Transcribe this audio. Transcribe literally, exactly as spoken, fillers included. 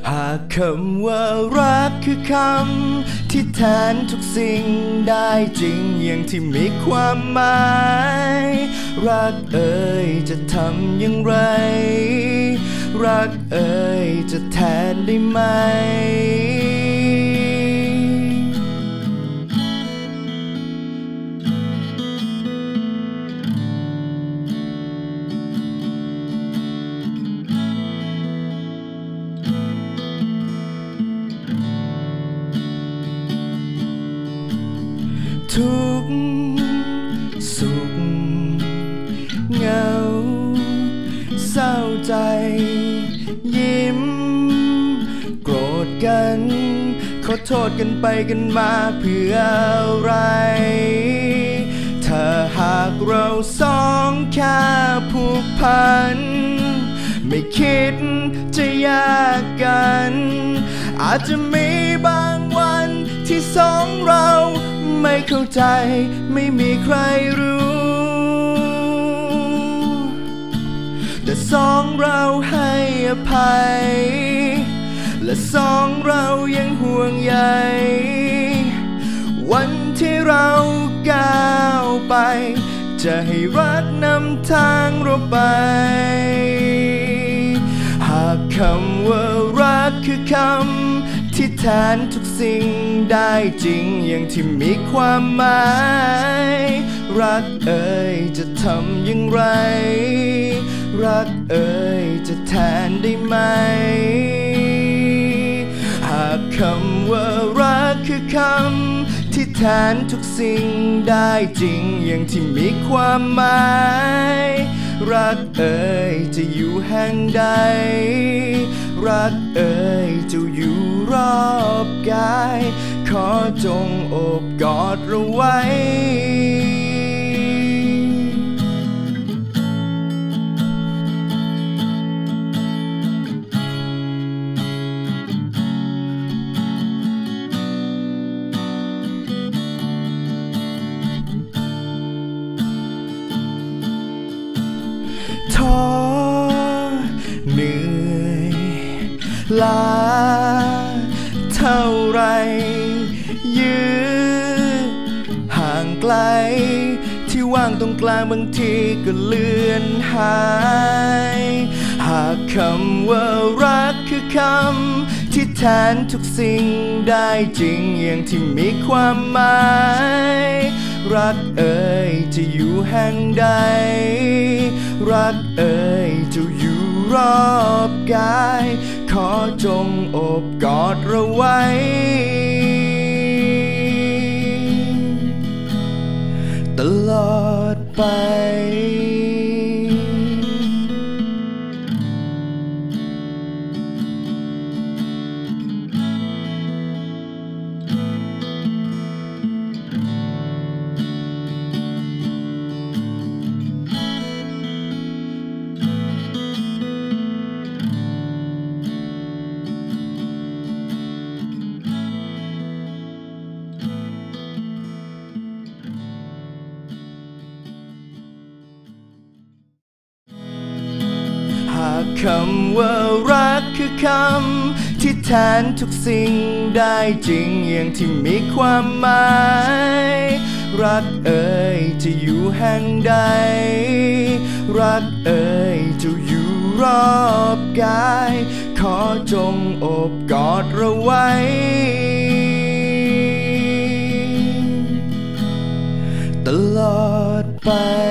หากคำว่ารักคือคำที่แทนทุกสิ่งได้จริงอย่างที่มีความหมายรักเอ่ยจะทำอย่างไรรักเอ่ยจะแทนได้ไหมทุกสุขเหงาเศร้าใจยิ้มโกรธกันขอโทษกันไปกันมาเพื่ออะไรถ้าหากเราสองแค่ผูกพันไม่คิดจะแยกกันอาจจะมีบางวันที่สองเราไม่เข้าใจไม่มีใครรู้แต่สองเราให้อภัยและสองเรายังห่วงใยวันที่เราก้าวไปจะให้รักนำทางเราไปหากคำว่ารักคือคำที่แทนทุกสิ่งได้จริงอย่างที่มีความหมายรักเอ่ยจะทำอย่างไรรักเอ่ยจะแทนได้ไหมหากคำว่ารักคือคำที่แทนทุกสิ่งได้จริงอย่างที่มีความหมายรักเอ่ยจะอยู่แห่งใดรักเอ่ยจะอยู่รอบกายขอจงโอบกอดเราไว้ท้อเหนื่อยล้าเท่าไรยื้อห่างไกลที่ว่างตรงกลางบางทีก็เลือนหายหากคำว่ารักคือคำที่แทนทุกสิ่งได้จริงอย่างที่มีความหมายรักเอ่ยจะอยู่แห่งใดรักเอ่ยจะอยู่รอบกายขอจงโอบกอดเราไว้ตลอดไปคำว่ารักคือคำที่แทนทุกสิ่งได้จริงอย่างที่มีความหมายรักเอ่ยจะอยู่แห่งใดรักเอ่ยจะอยู่รอบกายขอจงโอบกอดเราไว้ตลอดไป